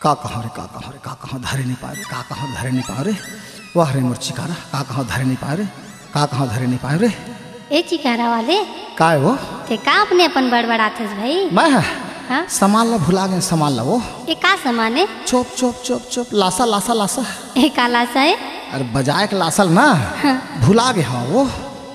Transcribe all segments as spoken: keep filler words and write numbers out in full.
का कहाँ रे का कहाँ रे का कहाँ धरे नहीं पा रे का कहाँ धरे नहीं पा रे वाह रे मोर चिकारा का कहाँ धरे नहीं पा रे का कहाँ धरे नहीं पाए रे। ए चिकारा वाले का है वो ते का अपने अपन बड़बड़ाथस भाई। मैं है हाँ सामान ला भुला गए सामान ला वो ये का सामान है। चुप चुप चुप चुप लासा लासा लासा ए का लासा है। अरे बजाए के लासल ना हाँ। भुला गए हाँ वो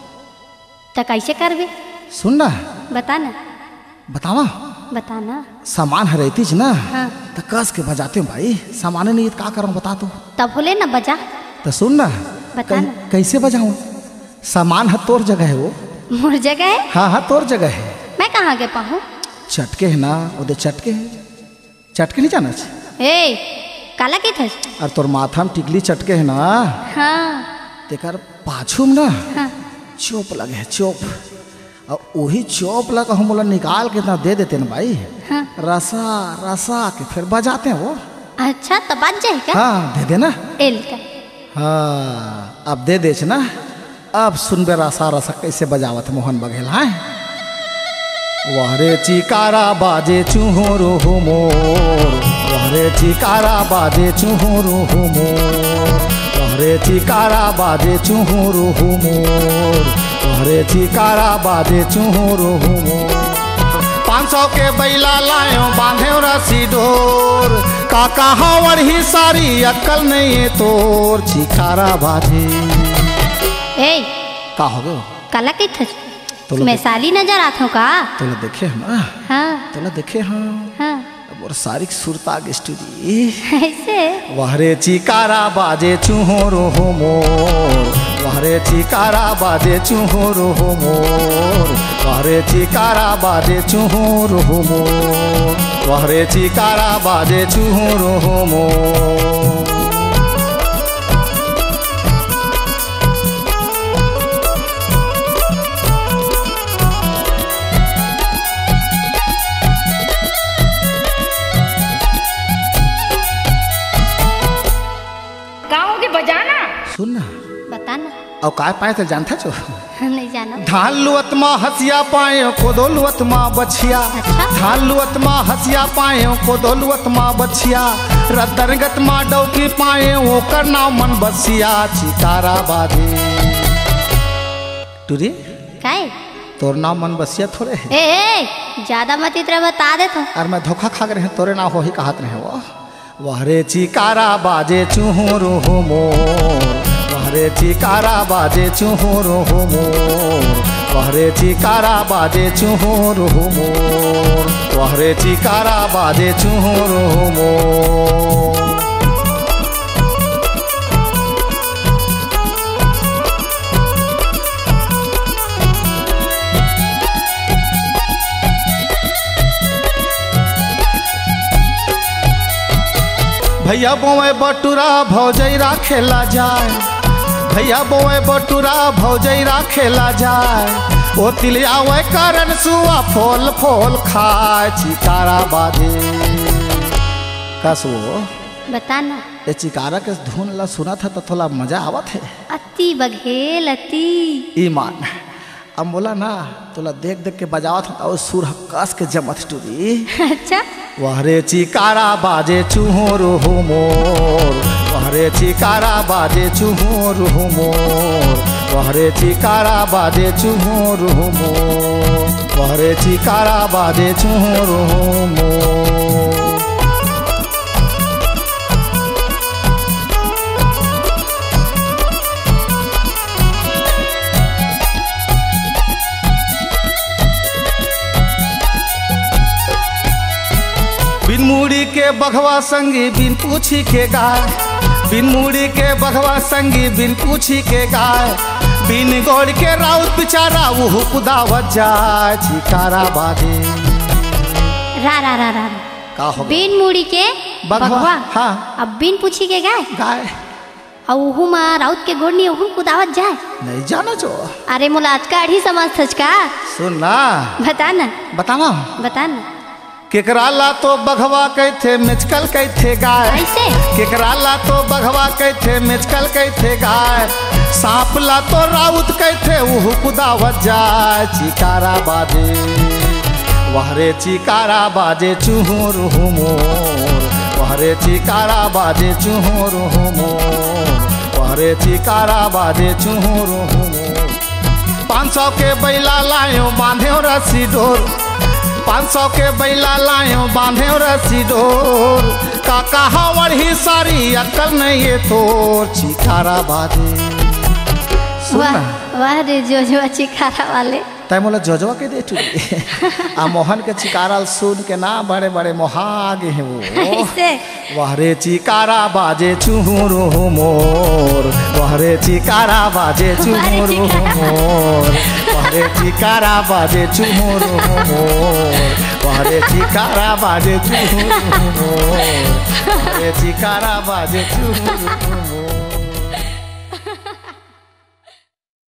तो कैसे करबे सुन ना बता ना बतावा बताना सामान है रहती ज ना हाँ। तो कस के बजाते हूँ भाई सामान नहीं है तो का करूँ बता तू तब बोले ना बजा तो सुन ना बता कै, ना कैसे बजाऊँ सामान है तोर जगह है वो मोर जगह है। हाँ हाँ तोर जगह है मैं कहाँ के पाहूँ चटके है ना उधर चटके है चटके नहीं जाना ए काला के थस और तोर माथा में टिकली चटके है ना हाँ तेकर पाछू में ना हाँ चोप लगे है चोप और वही चोप लगा हम बोला निकाल के इतना दे देते ना भाई हाँ रसा रसा के फिर बजाते हैं वो। अच्छा तो बज जाए क्या। हाँ दे देना एल का हाँ अब दे दे ना अब सुनबे रसा रसा कैसे बजावत मोहन बघेला है। वारे चिकारा बाजे चूहोरो हो मोर वारे चिकारा बाजे चूहोरो हो मोर वारे चिकारा बाजे चूहोरो हो मोर वारे चिकारा बाजे चूहोरो हो मोर। पाँच सौ के बैला लायो बांधे रसी डोर का कहा वही सारी अक्कल नहीं है तोर चिकारा बाजे। ए का हो गयो काला के थस तो मैं साली नजर आता हूँ का। तोला देखे हम ना हाँ तोला देखे हम हाँ और सारी सुरता के स्टूडियो ऐसे वहरे चिकारा बाजे चूहोरो हो मोर वहरे चिकारा बाजे चूहोरो हो मोर वहरे चिकारा बाजे चूहोरो हो मोर वहरे चिकारा बाजे चूहोरो हो मोर। बजाना सुन ना बताना और काय पाए तो जानता जो नहीं जाना। धान लुअत माँ हसिया पाए कोदो लुअत माँ बछिया अच्छा? धान लुअत माँ हसिया पाए कोदो लुअत माँ बछिया रदरगत माँ डौकी पाए ओकर नाम मन बसिया चिकारा बाजे। टूरी काय तोर नाम मन बसिया थोड़े है ए, ए ज्यादा मत इतना बता दे तो। और मैं धोखा खा रहे हैं तोरे नाम हो ही कहत नहीं वो वहरे चिकारा बाजे चूहोरो हो मोर वहरे चिकारा बाजे चूहोरो हो मोर वहरे चिकारा बाजे चूहोरो हो मोर वहरे चिकारा बाजे चूहोरो हो मोर। भैया बोए बटुरा भौजैरा खेला जाए भैया बोए बटुरा भौजैरा खेला जाए ओ तिलिया वे कारण सुआ फोल फोल खाए चिकारा बाजे। कसो बताना ये चिकारा के धुन ला सुना था तो थोड़ा मजा आवत है अति बघेल अति ईमान अब बोला ना तोला देख देख के बजावत था और सुर कस के जमत टूरी। अच्छा वहरे चिकारा बाजे चूहोरो हो मोर वहरे चिकारा बाजे चूहोरो हो मोर वहरे चिकारा बाजे चूहोरो हो मोर वहरे चिकारा बाजे चूहोरो हो मोर। बिन मुड़ी के बघवा संगी बिन पूछी के गाय बिन मुड़ी के बघवा संगी बिन पूछी के गाय बिन गोड़ के राउत बिचारा वो कुदावत जाए चिकारा बाजे। रा रा रा रा का हो बिन मुड़ी के बघवा हाँ अब बिन पूछी के गाय गाय और उहु माँ राउत के गोड़नी उहु कुदावत जाए नहीं जाना जो। अरे मुला आज का अढ़ी समझ थच का सुन ना बताना बताना बताना केकराला तो बघवा कैथे मिचकल कैथे गाय ऐसे केकराला तो बघवा कैथे मिचकल कैथे गाय सांप ला तो राउत कैथे उहु कुदावत जाए चिकारा बाजे वहरे चिकारा बाजे चूहोरो हो मोर वहरे चिकारा बाजे चुहुरु मोर वहरे चिकारा बाजे चुहुरु मोर। पाँच सौ के बैला लायो बांधे रस्सी डोर पाँच सौ के बैला लायो बांधे रस्सी डोर काका हवर ही सारी अक्ल नहीं ये तोर चिकारा बाजे। वाह वाह रे जो जो चिकारा वाले तय मोला जोजवा के दे आ मोहन के चिकारा सुन के ना बड़े बड़े मोहागे हैं वो। वहरे चिकारा बाजे चुहुरु मोर वहरे चिकारा बाजे चुहुरु मोर वहरे चिकारा बाजे चुहुरु मोर वहरे चिकारा बाजे चुहुरु मोर वहरे चिकारा बाजे चुहुरु मोर।